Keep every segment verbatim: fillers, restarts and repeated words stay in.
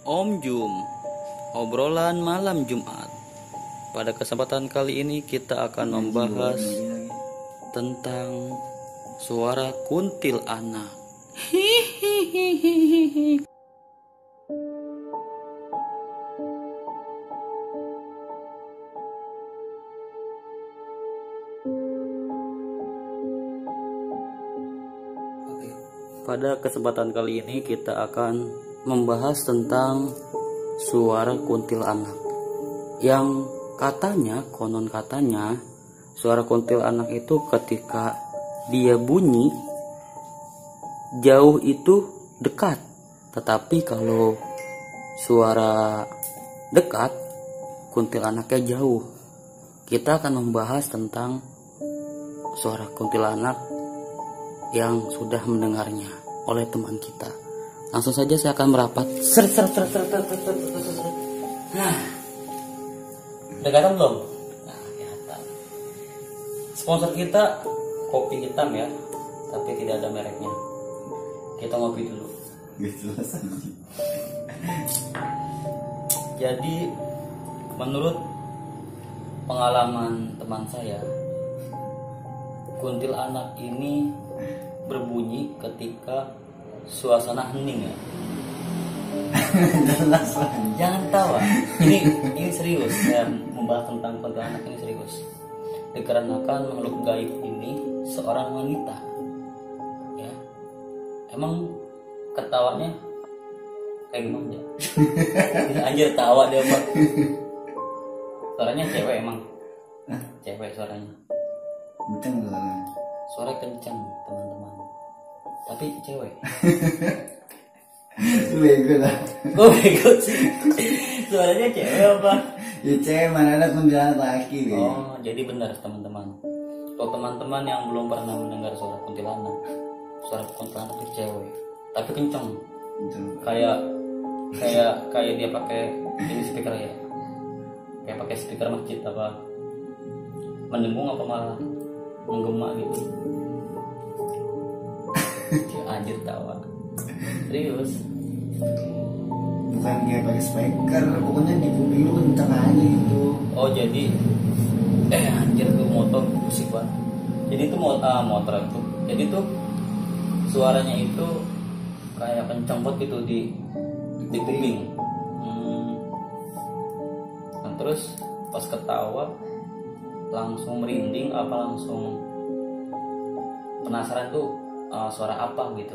Om Jum, obrolan malam Jumat. Pada kesempatan kali ini kita akan membahas tentang suara kuntil anak. Hihihihi. Pada kesempatan kali ini kita akan membahas tentang suara kuntilanak yang katanya, konon katanya, suara kuntilanak itu ketika dia bunyi jauh itu dekat, tetapi kalau suara dekat kuntilanaknya jauh. Kita akan membahas tentang suara kuntilanak yang sudah mendengarnya oleh teman kita. Langsung saja saya akan merapat. Ser ser ser ser ser ser ser ser ser. Nah, udah kelihatan belum? Nah, kelihatan. Sponsor kita kopi hitam ya, tapi tidak ada mereknya. Kita ngopi dulu. Jadi, menurut pengalaman teman saya, kuntilanak ini berbunyi ketika suasana hening ya. Jangan tawa. Ini ini serius. Saya membahas tentang kuntilanak ini serius. Dikarenakan makhluk gaib ini seorang wanita. Ya. Emang ketawanya kayak gimana? Anjir tawa dia, Pak. Suaranya cewek emang. Cewek suaranya. Kenceng suaranya. Suara kencang, teman-teman. Tapi cewek. Bego lah. Kok bego sih? Suaranya cewek apa? Ya cewek, mana ada kuntilanak laki nih. Oh, jadi benar teman-teman. Kalau teman-teman yang belum pernah mendengar suara kuntilanak, suara kuntilanak itu cewek, tapi kencang. Kayak kayak kayak dia pakai ini speaker ya. Kayak pakai speaker masjid apa? Mendengung apa malah menggema gitu. Anjir tawa. Serius. Bukan kayak pakai speaker, pokoknya di kuping lu kenceng aja gitu. Oh jadi eh anjir tuh motor musik banget. Jadi itu motor ah, motor itu. Jadi tuh suaranya itu kayak kenceng banget gitu di di kuping. Hmm. Nah, terus pas ketawa langsung merinding apa langsung penasaran tuh uh, suara apa gitu.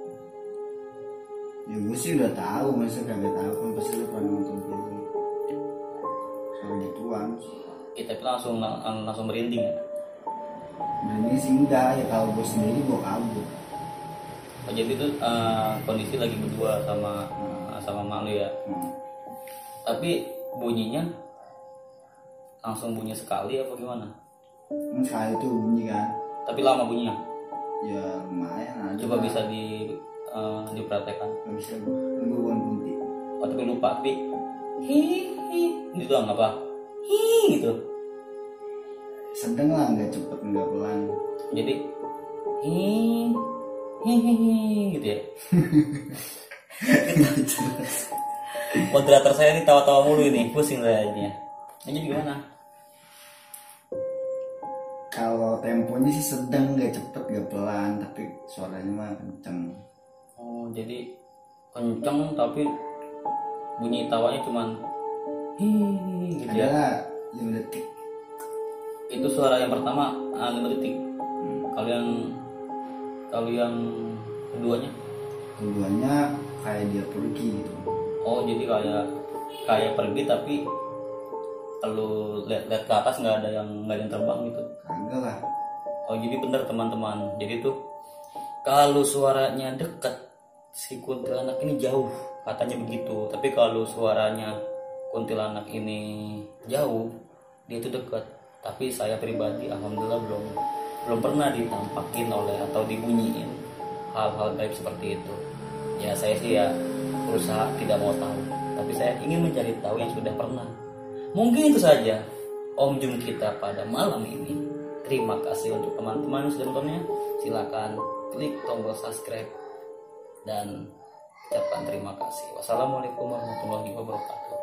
Ya gue sih udah tahu, masa kagak tahu kan, pasti lu pernah nonton film suara gituan. Ya, tapi langsung lang langsung merinding ya. Merinding sih enggak, ya kalau gue sendiri gue kabur. Oh, jadi itu uh, kondisi lagi berdua sama uh, sama mak lu ya. Hmm. Tapi bunyinya langsung bunyi sekali apa gimana? Kan sekali tuh bunyi kan. Tapi lama bunyinya. Ya lumayan ada. Coba lah. bisa di uh, diperhatikan. Gak bisa gue, kan gue bukan kunti. Oh, tapi lupa, tapi hi hi gitu doang apa? Hi gitu. Sedang lah, nggak cepet nggak pelan. Jadi hi hi hi, hi gitu ya. Moderator saya ini tawa-tawa mulu ini, pusing kayaknya. Ini gimana? Kalau temponya sih sedang, nggak cepet nggak pelan, tapi suaranya mah kenceng. Oh, jadi kenceng tapi bunyi tawanya cuman hi gitu ya. Adalah lima detik. Itu suara yang pertama lima detik. Hmm. Kalau yang kalau yang keduanya? Keduanya kayak dia pergi gitu. Oh, jadi kayak kayak pergi tapi kalau lihat-lihat ke atas nggak ada yang nggak ada yang terbang gitu. Kagak lah. Oh, jadi benar teman-teman. Jadi tuh kalau suaranya dekat si kuntilanak ini jauh, katanya begitu. Tapi kalau suaranya kuntilanak ini jauh, dia itu dekat. Tapi saya pribadi alhamdulillah belum belum pernah ditampakin oleh atau dibunyiin hal-hal gaib seperti itu. Ya saya sih ya berusaha tidak mau tahu, tapi saya ingin mencari tahu yang sudah pernah. Mungkin itu saja Om Jum kita pada malam ini. Terima kasih untuk teman-teman yang sudah nontonnya. Silakan klik tombol subscribe dan ucapkan terima kasih. Wassalamualaikum warahmatullahi wabarakatuh.